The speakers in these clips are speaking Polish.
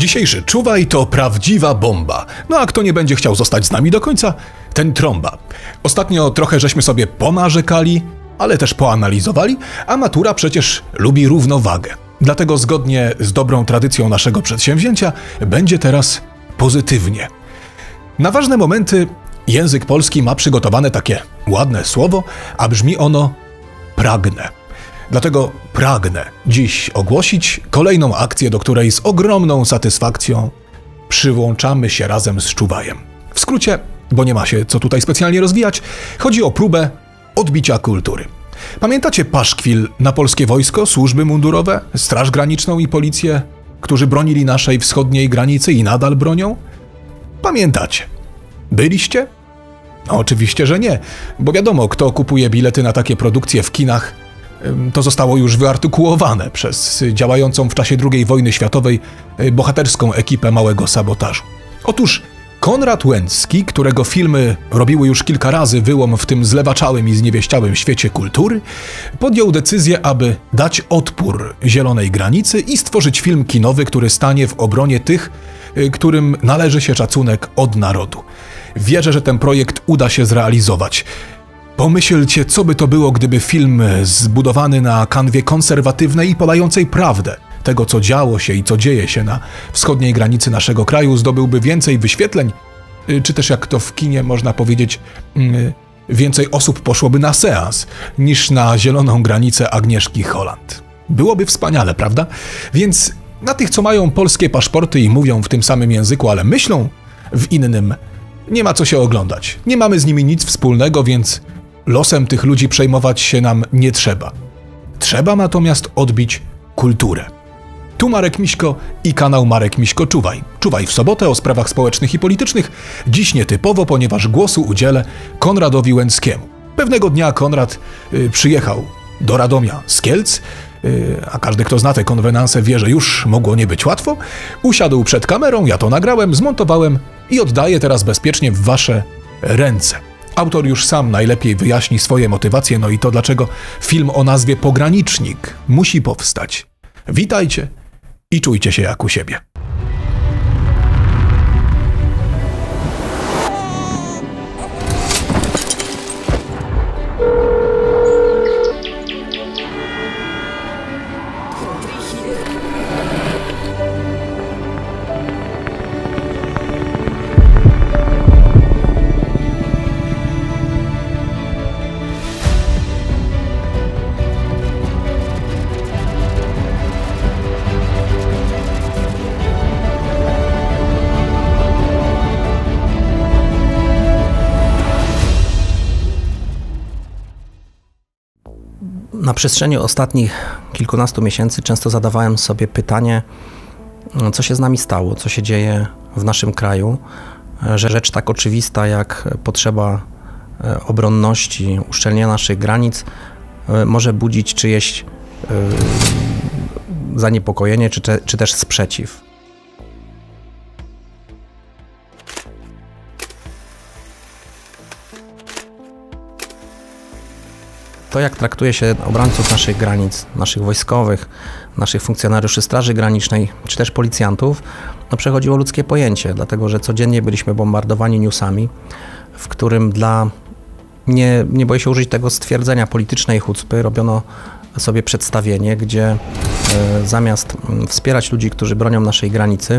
Dzisiejszy Czuwaj to prawdziwa bomba. No a kto nie będzie chciał zostać z nami do końca, ten trąba. Ostatnio trochę żeśmy sobie ponarzekali, ale też poanalizowali, a matura przecież lubi równowagę. Dlatego zgodnie z dobrą tradycją naszego przedsięwzięcia będzie teraz pozytywnie. Na ważne momenty język polski ma przygotowane takie ładne słowo, a brzmi ono pragnę. Dlatego pragnę dziś ogłosić kolejną akcję, do której z ogromną satysfakcją przyłączamy się razem z Czuwajem. W skrócie, bo nie ma się co tutaj specjalnie rozwijać, chodzi o próbę odbicia kultury. Pamiętacie paszkwil na polskie wojsko, służby mundurowe, Straż Graniczną i policję, którzy bronili naszej wschodniej granicy i nadal bronią? Pamiętacie? Byliście? No, oczywiście, że nie, bo wiadomo, kto kupuje bilety na takie produkcje w kinach. To zostało już wyartykułowane przez działającą w czasie II wojny światowej bohaterską ekipę Małego Sabotażu. Otóż Konrad Łęcki, którego filmy robiły już kilka razy wyłom w tym zlewaczałym i zniewieściałym świecie kultury, podjął decyzję, aby dać odpór zielonej granicy i stworzyć film kinowy, który stanie w obronie tych, którym należy się szacunek od narodu. Wierzę, że ten projekt uda się zrealizować. Pomyślcie, co by to było, gdyby film zbudowany na kanwie konserwatywnej i podającej prawdę tego, co działo się i co dzieje się na wschodniej granicy naszego kraju, zdobyłby więcej wyświetleń, czy też jak to w kinie można powiedzieć, więcej osób poszłoby na seans niż na zieloną granicę Agnieszki Holland. Byłoby wspaniale, prawda? Więc na tych, co mają polskie paszporty i mówią w tym samym języku, ale myślą w innym, nie ma co się oglądać. Nie mamy z nimi nic wspólnego, więc losem tych ludzi przejmować się nam nie trzeba. Trzeba natomiast odbić kulturę. Tu Marek Miśko i kanał Marek Miśko Czuwaj. Czuwaj w sobotę o sprawach społecznych i politycznych. Dziś nietypowo, ponieważ głosu udzielę Konradowi Łęckiemu. Pewnego dnia Konrad przyjechał do Radomia z Kielc, a każdy, kto zna te konwenanse, wie, że już mogło nie być łatwo. Usiadł przed kamerą, ja to nagrałem, zmontowałem i oddaję teraz bezpiecznie w wasze ręce. Autor już sam najlepiej wyjaśni swoje motywacje, no i to dlaczego film o nazwie Pogranicznik musi powstać. Witajcie i czujcie się jak u siebie. Na przestrzeni ostatnich kilkunastu miesięcy często zadawałem sobie pytanie, co się z nami stało, co się dzieje w naszym kraju, że rzecz tak oczywista jak potrzeba obronności, uszczelnienia naszych granic może budzić czyjeś zaniepokojenie czy też sprzeciw. To, jak traktuje się obrońców naszych granic, naszych wojskowych, naszych funkcjonariuszy Straży Granicznej, czy też policjantów, no przechodziło ludzkie pojęcie, dlatego że codziennie byliśmy bombardowani newsami, w którym nie boję się użyć tego stwierdzenia, politycznej chucpy, robiono sobie przedstawienie, gdzie zamiast wspierać ludzi, którzy bronią naszej granicy,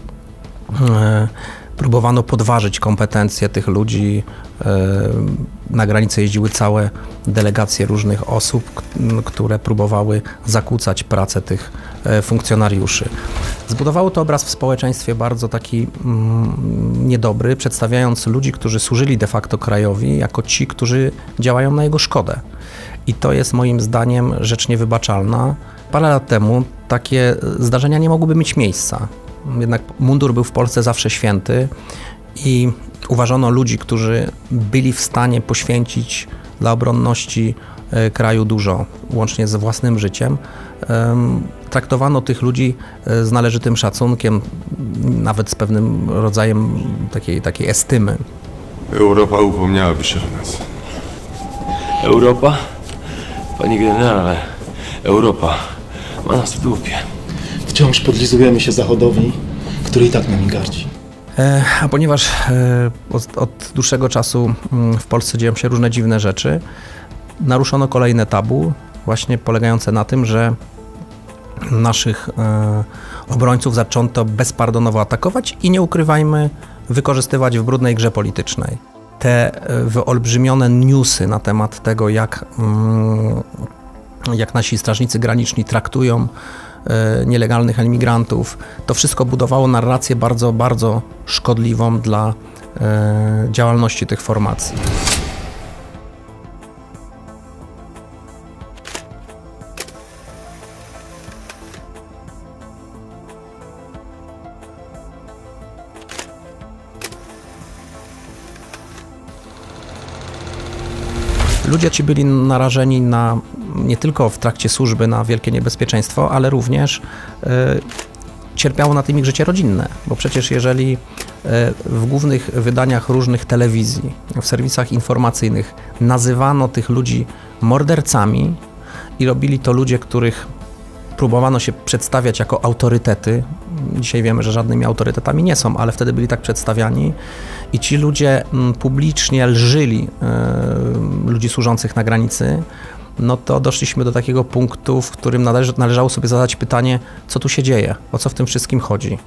próbowano podważyć kompetencje tych ludzi. Na granicę jeździły całe delegacje różnych osób, które próbowały zakłócać pracę tych funkcjonariuszy. Zbudowało to obraz w społeczeństwie bardzo taki niedobry, przedstawiając ludzi, którzy służyli de facto krajowi, jako ci, którzy działają na jego szkodę. I to jest moim zdaniem rzecz niewybaczalna. Parę lat temu takie zdarzenia nie mogłyby mieć miejsca. Jednak mundur był w Polsce zawsze święty i uważano ludzi, którzy byli w stanie poświęcić dla obronności kraju dużo, łącznie ze własnym życiem. Traktowano tych ludzi z należytym szacunkiem, nawet z pewnym rodzajem takiej estymy. Europa upomniałaby się o nas. Europa? Panie generale, Europa ma nas w dupie. Wciąż podlizujemy się Zachodowi, który i tak nami gardzi. A ponieważ od dłuższego czasu w Polsce dzieją się różne dziwne rzeczy, naruszono kolejne tabu, właśnie polegające na tym, że naszych obrońców zaczęto bezpardonowo atakować i nie ukrywajmy, wykorzystywać w brudnej grze politycznej. Te wyolbrzymione newsy na temat tego, jak nasi strażnicy graniczni traktują nielegalnych emigrantów, to wszystko budowało narrację bardzo, bardzo szkodliwą dla działalności tych formacji. Ludzie ci byli narażeni nie tylko w trakcie służby na wielkie niebezpieczeństwo, ale również cierpiało na tym ich życie rodzinne, bo przecież jeżeli w głównych wydaniach różnych telewizji, w serwisach informacyjnych nazywano tych ludzi mordercami i robili to ludzie, których próbowano się przedstawiać jako autorytety. Dzisiaj wiemy, że żadnymi autorytetami nie są, ale wtedy byli tak przedstawiani i ci ludzie publicznie lżyli ludzi służących na granicy, no to doszliśmy do takiego punktu, w którym należało sobie zadać pytanie, co tu się dzieje, o co w tym wszystkim chodzi.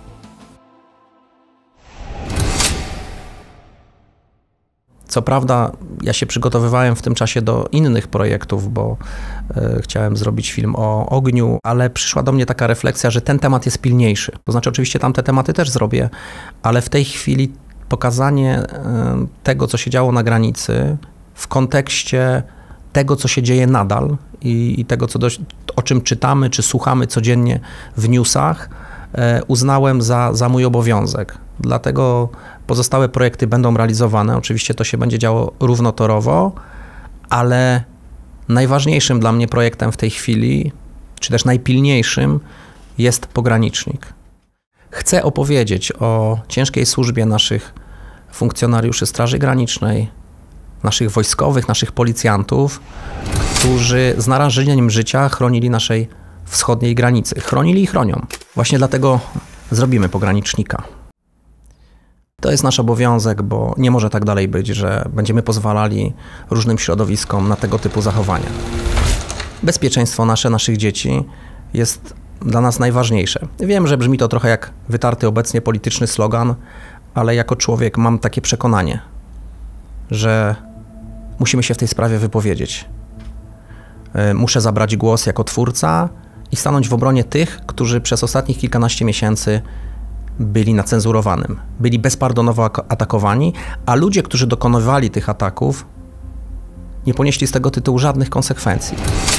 Co prawda, ja się przygotowywałem w tym czasie do innych projektów, bo chciałem zrobić film o ogniu, ale przyszła do mnie taka refleksja, że ten temat jest pilniejszy. To znaczy, oczywiście tamte tematy też zrobię, ale w tej chwili pokazanie tego, co się działo na granicy w kontekście tego, co się dzieje nadal i tego, o czym czytamy czy słuchamy codziennie w newsach, uznałem za mój obowiązek. Dlatego pozostałe projekty będą realizowane. Oczywiście to się będzie działo równotorowo, ale najważniejszym dla mnie projektem w tej chwili, czy też najpilniejszym, jest pogranicznik. Chcę opowiedzieć o ciężkiej służbie naszych funkcjonariuszy Straży Granicznej, naszych wojskowych, naszych policjantów, którzy z narażeniem życia chronili naszej wschodniej granicy. Chronili i chronią. Właśnie dlatego zrobimy pogranicznika. To jest nasz obowiązek, bo nie może tak dalej być, że będziemy pozwalali różnym środowiskom na tego typu zachowania. Bezpieczeństwo naszych dzieci jest dla nas najważniejsze. Wiem, że brzmi to trochę jak wytarty obecnie polityczny slogan, ale jako człowiek mam takie przekonanie, że musimy się w tej sprawie wypowiedzieć. Muszę zabrać głos jako twórca i stanąć w obronie tych, którzy przez ostatnich kilkanaście miesięcy byli na cenzurowanym, byli bezpardonowo atakowani, a ludzie, którzy dokonywali tych ataków, nie ponieśli z tego tytułu żadnych konsekwencji.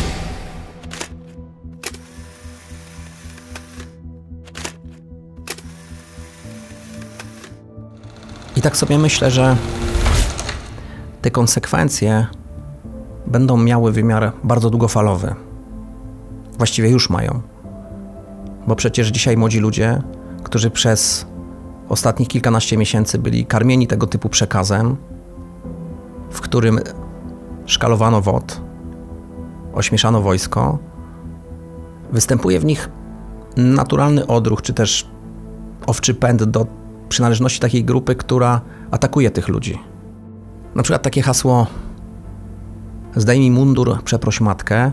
I tak sobie myślę, że te konsekwencje będą miały wymiar bardzo długofalowy. Właściwie już mają. Bo przecież dzisiaj młodzi ludzie, którzy przez ostatnich kilkanaście miesięcy byli karmieni tego typu przekazem, w którym szkalowano WOT, ośmieszano wojsko, występuje w nich naturalny odruch, czy też owczy pęd do przynależności takiej grupy, która atakuje tych ludzi. Na przykład takie hasło: zdejmij mundur, przeproś matkę.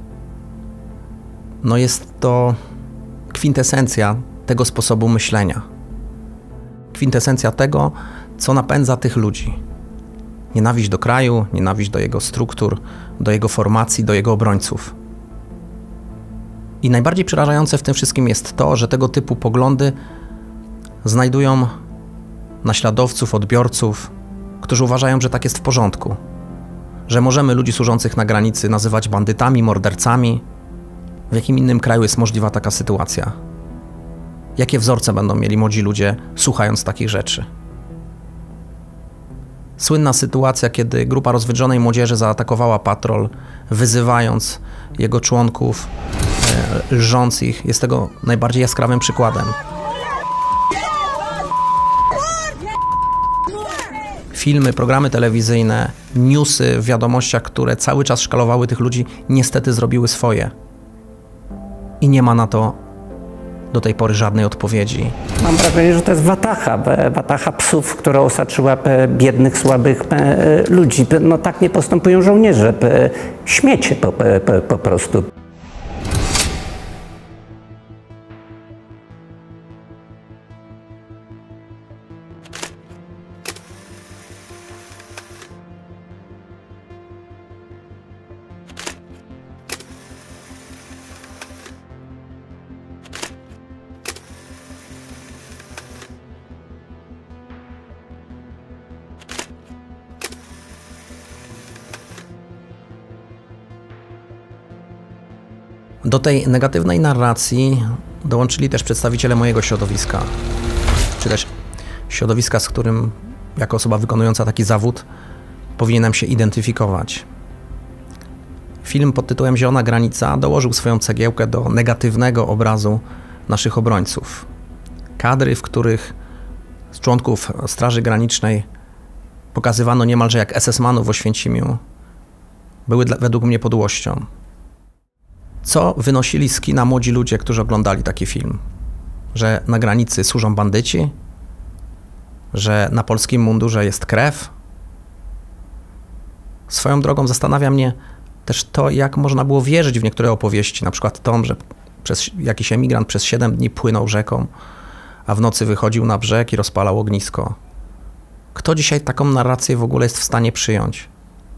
No jest to kwintesencja tego sposobu myślenia. Kwintesencja tego, co napędza tych ludzi. Nienawiść do kraju, nienawiść do jego struktur, do jego formacji, do jego obrońców. I najbardziej przerażające w tym wszystkim jest to, że tego typu poglądy znajdują naśladowców, odbiorców, którzy uważają, że tak jest w porządku. Że możemy ludzi służących na granicy nazywać bandytami, mordercami. W jakim innym kraju jest możliwa taka sytuacja? Jakie wzorce będą mieli młodzi ludzie, słuchając takich rzeczy? Słynna sytuacja, kiedy grupa rozwydrzonej młodzieży zaatakowała patrol, wyzywając jego członków, lżąc ich, jest tego najbardziej jaskrawym przykładem. Filmy, programy telewizyjne, newsy w wiadomościach, które cały czas szkalowały tych ludzi, niestety zrobiły swoje. I nie ma na to do tej pory żadnej odpowiedzi. Mam wrażenie, że to jest watacha psów, która osaczyła biednych, słabych ludzi. No tak nie postępują żołnierze, śmiecie po prostu. Do tej negatywnej narracji dołączyli też przedstawiciele mojego środowiska, czy też środowiska, z którym jako osoba wykonująca taki zawód powinienem się identyfikować. Film pod tytułem Zielona granica dołożył swoją cegiełkę do negatywnego obrazu naszych obrońców. Kadry, w których z członków Straży Granicznej pokazywano niemalże jak SS-manów w Oświęcimiu, były według mnie podłością. Co wynosili z kina młodzi ludzie, którzy oglądali taki film? Że na granicy służą bandyci? Że na polskim mundurze jest krew? Swoją drogą zastanawia mnie też to, jak można było wierzyć w niektóre opowieści, na przykład tą, że jakiś emigrant przez 7 dni płynął rzeką, a w nocy wychodził na brzeg i rozpalał ognisko. Kto dzisiaj taką narrację w ogóle jest w stanie przyjąć?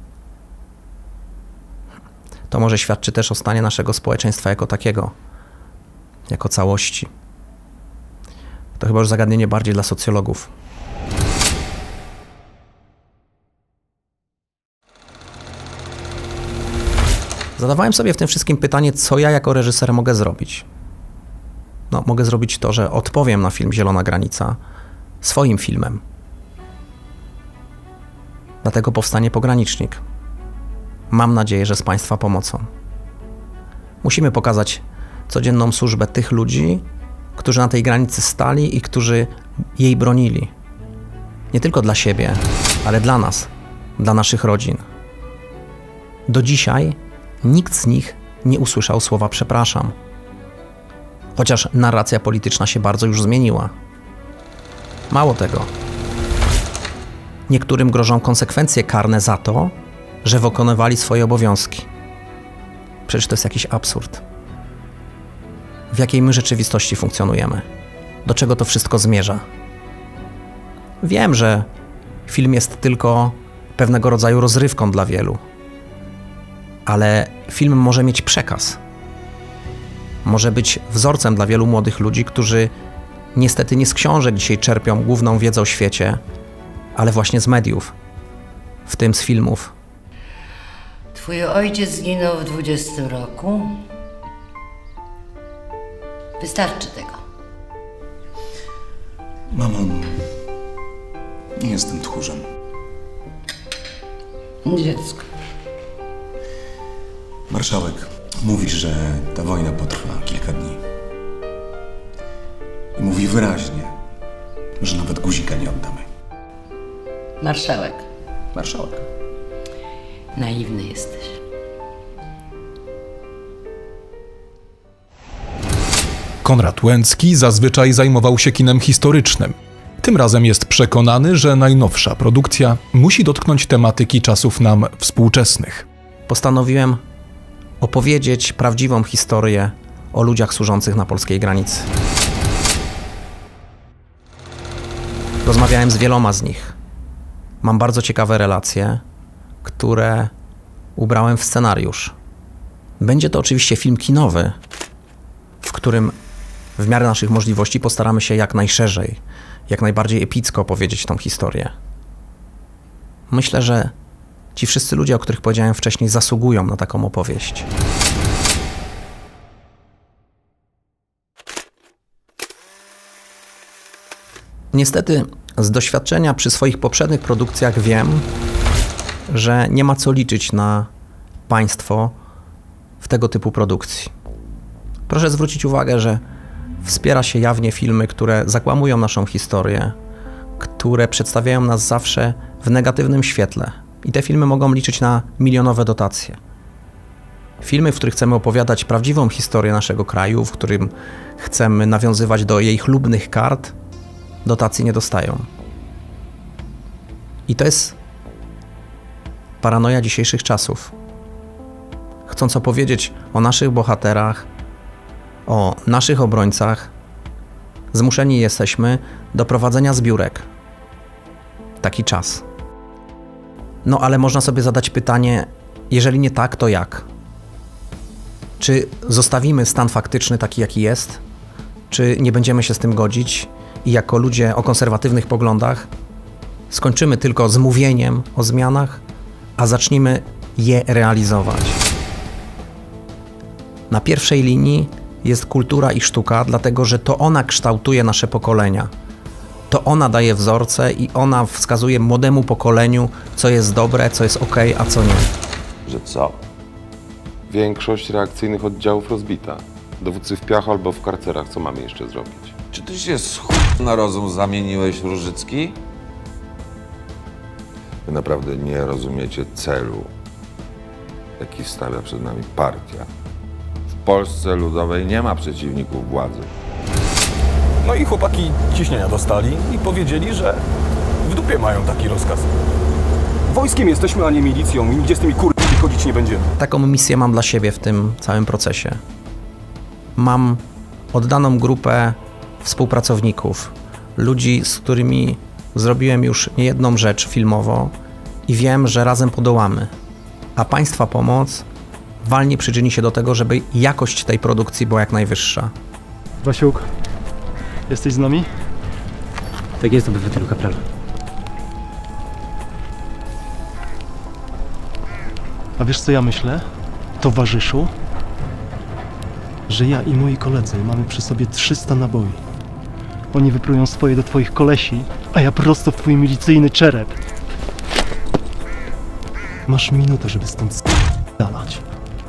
To może świadczy też o stanie naszego społeczeństwa jako takiego, jako całości. To chyba już zagadnienie bardziej dla socjologów. Zadawałem sobie w tym wszystkim pytanie, co ja jako reżyser mogę zrobić. No, mogę zrobić to, że odpowiem na film Zielona granica swoim filmem. Dlatego powstanie Pogranicznik. Mam nadzieję, że z Państwa pomocą. Musimy pokazać codzienną służbę tych ludzi, którzy na tej granicy stali i którzy jej bronili. Nie tylko dla siebie, ale dla nas, dla naszych rodzin. Do dzisiaj nikt z nich nie usłyszał słowa przepraszam. Chociaż narracja polityczna się bardzo już zmieniła. Mało tego. Niektórym grożą konsekwencje karne za to, że wykonywali swoje obowiązki. Przecież to jest jakiś absurd. W jakiej my rzeczywistości funkcjonujemy? Do czego to wszystko zmierza? Wiem, że film jest tylko pewnego rodzaju rozrywką dla wielu, ale film może mieć przekaz. Może być wzorcem dla wielu młodych ludzi, którzy niestety nie z książek dzisiaj czerpią główną wiedzę o świecie, ale właśnie z mediów, w tym z filmów. Twój ojciec zginął w 20 roku. Wystarczy tego. Mamo, nie jestem tchórzem. Dziecko. Marszałek mówi, że ta wojna potrwa kilka dni. I mówi wyraźnie, że nawet guzika nie oddamy. Marszałek. Marszałek. Naiwny jesteś. Konrad Łęcki zazwyczaj zajmował się kinem historycznym. Tym razem jest przekonany, że najnowsza produkcja musi dotknąć tematyki czasów nam współczesnych. Postanowiłem opowiedzieć prawdziwą historię o ludziach służących na polskiej granicy. Rozmawiałem z wieloma z nich. Mam bardzo ciekawe relacje, które ubrałem w scenariusz. Będzie to oczywiście film kinowy, w którym w miarę naszych możliwości postaramy się jak najszerzej, jak najbardziej epicko opowiedzieć tą historię. Myślę, że ci wszyscy ludzie, o których powiedziałem wcześniej, zasługują na taką opowieść. Niestety, z doświadczenia przy swoich poprzednich produkcjach wiem, że nie ma co liczyć na państwo w tego typu produkcji. Proszę zwrócić uwagę, że wspiera się jawnie filmy, które zakłamują naszą historię, które przedstawiają nas zawsze w negatywnym świetle. I te filmy mogą liczyć na milionowe dotacje. Filmy, w których chcemy opowiadać prawdziwą historię naszego kraju, w którym chcemy nawiązywać do jej chlubnych kart, dotacji nie dostają. I to jest paranoja dzisiejszych czasów. Chcąc opowiedzieć o naszych bohaterach, o naszych obrońcach, zmuszeni jesteśmy do prowadzenia zbiórek. Taki czas. No ale można sobie zadać pytanie, jeżeli nie tak, to jak? Czy zostawimy stan faktyczny taki, jaki jest? Czy nie będziemy się z tym godzić i jako ludzie o konserwatywnych poglądach skończymy tylko z mówieniem o zmianach, a zacznijmy je realizować? Na pierwszej linii jest kultura i sztuka, dlatego że to ona kształtuje nasze pokolenia. To ona daje wzorce i ona wskazuje młodemu pokoleniu, co jest dobre, co jest okej, a co nie. Że co? Większość reakcyjnych oddziałów rozbita. Dowódcy w piachu albo w karcerach. Co mamy jeszcze zrobić? Czy ty się z na rozum zamieniłeś, Różycki? Wy naprawdę nie rozumiecie celu, jaki stawia przed nami partia. W Polsce Ludowej nie ma przeciwników władzy. No i chłopaki ciśnienia dostali i powiedzieli, że w dupie mają taki rozkaz. Wojskiem jesteśmy, a nie milicją i nigdzie z tymi kurwami chodzić nie będziemy. Taką misję mam dla siebie w tym całym procesie. Mam oddaną grupę współpracowników, ludzi, z którymi zrobiłem już niejedną rzecz filmowo i wiem, że razem podołamy. A Państwa pomoc walnie przyczyni się do tego, żeby jakość tej produkcji była jak najwyższa. Wasiuk, jesteś z nami? Tak jest, obywatelu kapralu. A wiesz co ja myślę, towarzyszu? Że ja i moi koledzy mamy przy sobie 300 naboi. Oni wyprują swoje do twoich kolesi, a ja prosto w twój milicyjny czerep. Masz minutę, żeby stąd s***dalać.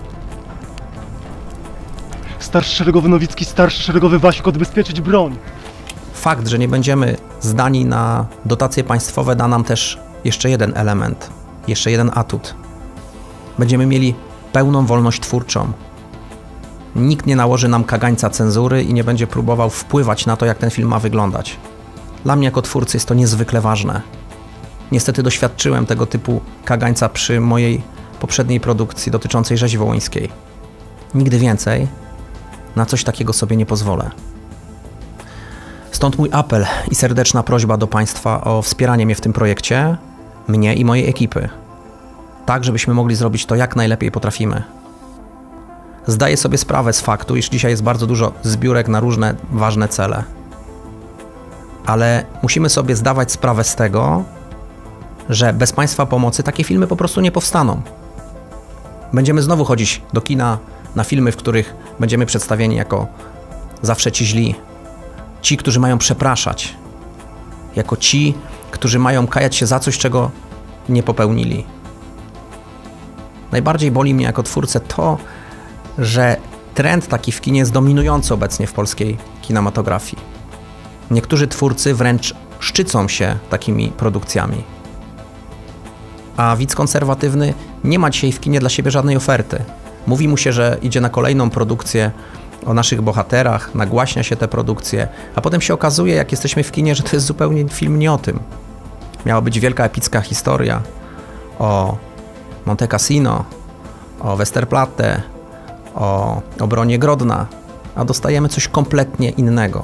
Starszy szeregowy Nowicki, starszy szeregowy Wasiuk, odbezpieczyć broń. Fakt, że nie będziemy zdani na dotacje państwowe, da nam też jeszcze jeden element, jeszcze jeden atut. Będziemy mieli pełną wolność twórczą. Nikt nie nałoży nam kagańca cenzury i nie będzie próbował wpływać na to, jak ten film ma wyglądać. Dla mnie jako twórcy jest to niezwykle ważne. Niestety doświadczyłem tego typu kagańca przy mojej poprzedniej produkcji dotyczącej rzezi wołyńskiej. Nigdy więcej na coś takiego sobie nie pozwolę. Stąd mój apel i serdeczna prośba do Państwa o wspieranie mnie w tym projekcie, mnie i mojej ekipy. Tak, żebyśmy mogli zrobić to jak najlepiej potrafimy. Zdaję sobie sprawę z faktu, iż dzisiaj jest bardzo dużo zbiórek na różne ważne cele. Ale musimy sobie zdawać sprawę z tego, że bez Państwa pomocy takie filmy po prostu nie powstaną. Będziemy znowu chodzić do kina na filmy, w których będziemy przedstawieni jako zawsze ci źli. Ci, którzy mają przepraszać. Jako ci, którzy mają kajać się za coś, czego nie popełnili. Najbardziej boli mnie jako twórcę to, że trend taki w kinie jest dominujący obecnie w polskiej kinematografii. Niektórzy twórcy wręcz szczycą się takimi produkcjami. A widz konserwatywny nie ma dzisiaj w kinie dla siebie żadnej oferty. Mówi mu się, że idzie na kolejną produkcję o naszych bohaterach, nagłaśnia się te produkcje, a potem się okazuje, jak jesteśmy w kinie, że to jest zupełnie film nie o tym. Miała być wielka epicka historia o Monte Cassino, o Westerplatte, o obronie Grodna, a dostajemy coś kompletnie innego.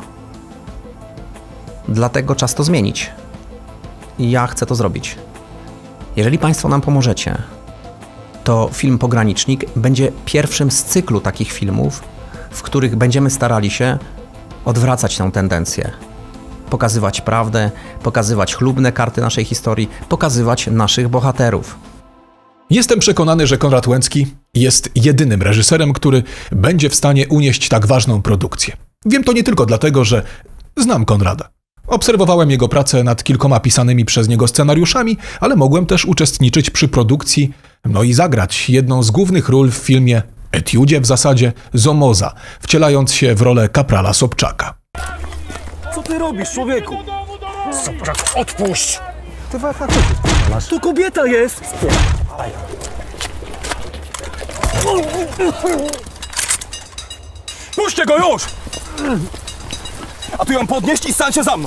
Dlatego czas to zmienić. I ja chcę to zrobić. Jeżeli Państwo nam pomożecie, to film Pogranicznik będzie pierwszym z cyklu takich filmów, w których będziemy starali się odwracać tę tendencję. Pokazywać prawdę, pokazywać chlubne karty naszej historii, pokazywać naszych bohaterów. Jestem przekonany, że Konrad Łęcki jest jedynym reżyserem, który będzie w stanie unieść tak ważną produkcję. Wiem to nie tylko dlatego, że znam Konrada. Obserwowałem jego pracę nad kilkoma pisanymi przez niego scenariuszami, ale mogłem też uczestniczyć przy produkcji, no i zagrać jedną z głównych ról w filmie, etiudzie w zasadzie, Zomoza, wcielając się w rolę kaprala Sobczaka. Co ty robisz, człowieku? Sobczak, odpuść! Ty tu kobieta jest! Puśćcie go już! A tu ją podnieść i stańcie za mną!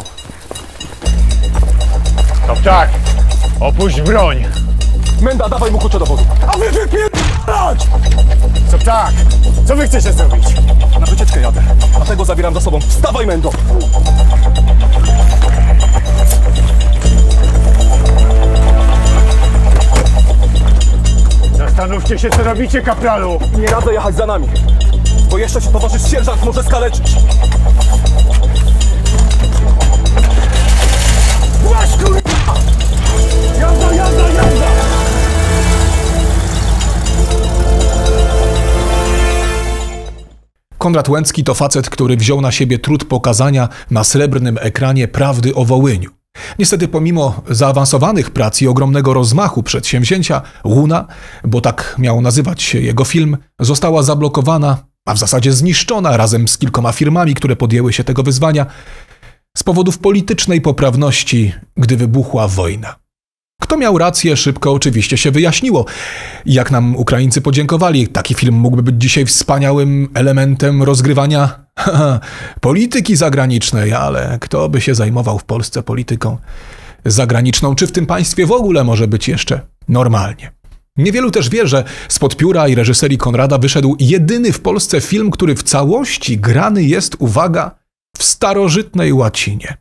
Tak, opuść broń! Menda, dawaj mu klucze do wozu. A wy wypierdalać! Tak, co wy chcecie zrobić? Na wycieczkę jadę, dlatego zabieram za sobą. Wstawaj, Mendo! Zastanówcie się, co robicie, kapralu! Nie radzę jechać za nami, bo jeszcze się towarzysz sierżant może skaleczyć. Właśnie, kurwa! Jazda, jazda, jazda! Konrad Łęcki to facet, który wziął na siebie trud pokazania na srebrnym ekranie prawdy o Wołyniu. Niestety pomimo zaawansowanych prac i ogromnego rozmachu przedsięwzięcia, Łuna, bo tak miał nazywać się jego film, została zablokowana, a w zasadzie zniszczona razem z kilkoma firmami, które podjęły się tego wyzwania, z powodów politycznej poprawności, gdy wybuchła wojna. Kto miał rację, szybko oczywiście się wyjaśniło. Jak nam Ukraińcy podziękowali, taki film mógłby być dzisiaj wspaniałym elementem rozgrywania polityki zagranicznej, ale kto by się zajmował w Polsce polityką zagraniczną, czy w tym państwie w ogóle może być jeszcze normalnie? Niewielu też wie, że spod pióra i reżyserii Konrada wyszedł jedyny w Polsce film, który w całości grany jest, uwaga, w starożytnej łacinie.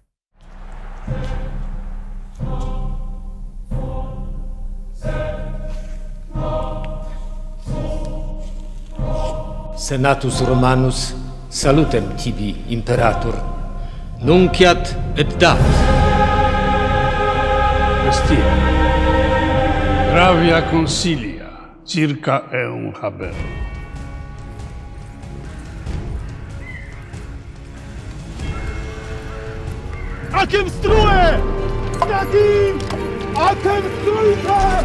Senatus Romanus salutem tibi imperator, nunciat et dat. Bestia. Gravia consilia, circa eum habero. Akem strue! Jakim! Akem strujte!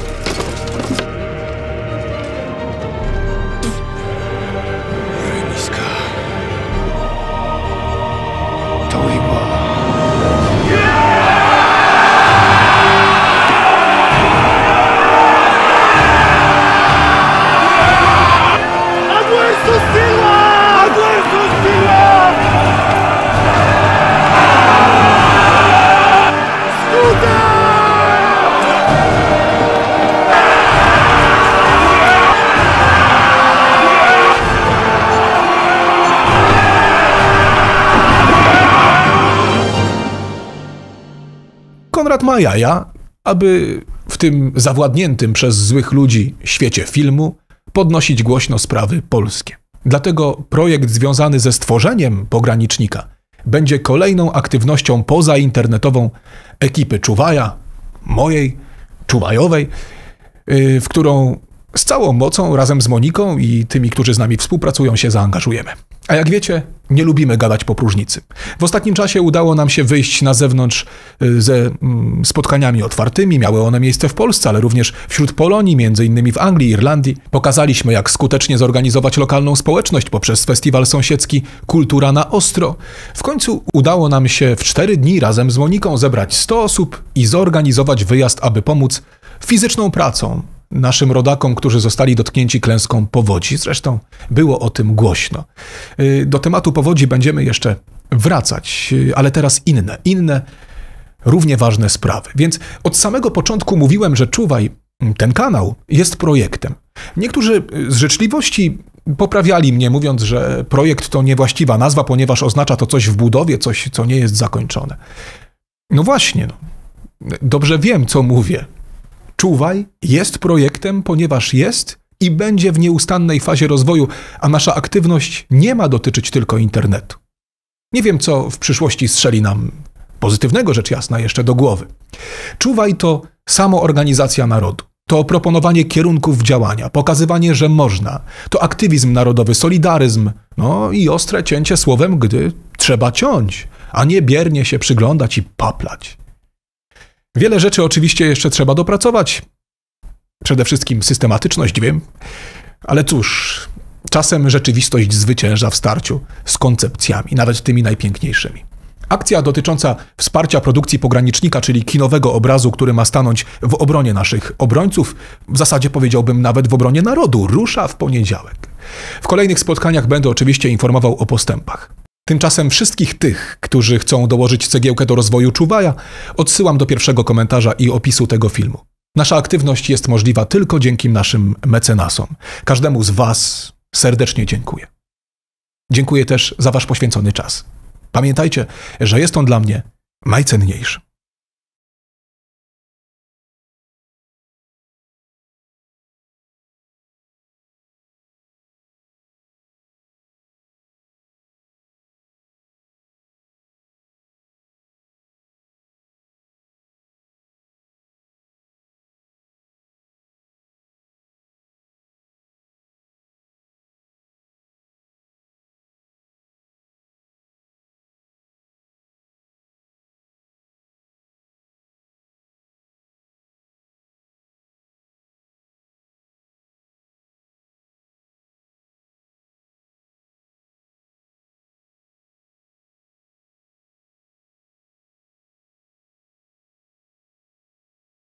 Konrad ma jaja, aby w tym zawładniętym przez złych ludzi świecie filmu podnosić głośno sprawy polskie. Dlatego projekt związany ze stworzeniem Pogranicznika będzie kolejną aktywnością pozainternetową ekipy Czuwaja, mojej, Czuwajowej, w którą z całą mocą razem z Moniką i tymi, którzy z nami współpracują, się zaangażujemy. A jak wiecie, nie lubimy gadać po próżnicy. W ostatnim czasie udało nam się wyjść na zewnątrz ze spotkaniami otwartymi. Miały one miejsce w Polsce, ale również wśród Polonii, między innymi w Anglii, Irlandii. Pokazaliśmy, jak skutecznie zorganizować lokalną społeczność poprzez festiwal sąsiedzki Kultura na Ostro. W końcu udało nam się w 4 dni razem z Moniką zebrać 100 osób i zorganizować wyjazd, aby pomóc fizyczną pracą naszym rodakom, którzy zostali dotknięci klęską powodzi. Zresztą było o tym głośno. Do tematu powodzi będziemy jeszcze wracać, ale teraz inne, równie ważne sprawy. Więc od samego początku mówiłem, że Czuwaj, ten kanał, jest projektem. Niektórzy z życzliwości poprawiali mnie, mówiąc, że projekt to niewłaściwa nazwa, ponieważ oznacza to coś w budowie, coś, co nie jest zakończone. No właśnie, dobrze wiem, co mówię. Czuwaj jest projektem, ponieważ jest i będzie w nieustannej fazie rozwoju, a nasza aktywność nie ma dotyczyć tylko internetu. Nie wiem, co w przyszłości strzeli nam pozytywnego, rzecz jasna, jeszcze do głowy. Czuwaj to samoorganizacja narodu, to proponowanie kierunków działania, pokazywanie, że można, to aktywizm narodowy, solidaryzm, no i ostre cięcie słowem, gdy trzeba ciąć, a nie biernie się przyglądać i paplać. Wiele rzeczy oczywiście jeszcze trzeba dopracować. Przede wszystkim systematyczność, wiem. Ale cóż, czasem rzeczywistość zwycięża w starciu z koncepcjami, nawet tymi najpiękniejszymi. Akcja dotycząca wsparcia produkcji Pogranicznika, czyli kinowego obrazu, który ma stanąć w obronie naszych obrońców, w zasadzie powiedziałbym nawet w obronie narodu, rusza w poniedziałek. W kolejnych spotkaniach będę oczywiście informował o postępach. Tymczasem wszystkich tych, którzy chcą dołożyć cegiełkę do rozwoju Czuwaja, odsyłam do pierwszego komentarza i opisu tego filmu. Nasza aktywność jest możliwa tylko dzięki naszym mecenasom. Każdemu z Was serdecznie dziękuję. Dziękuję też za Wasz poświęcony czas. Pamiętajcie, że jest on dla mnie najcenniejszy.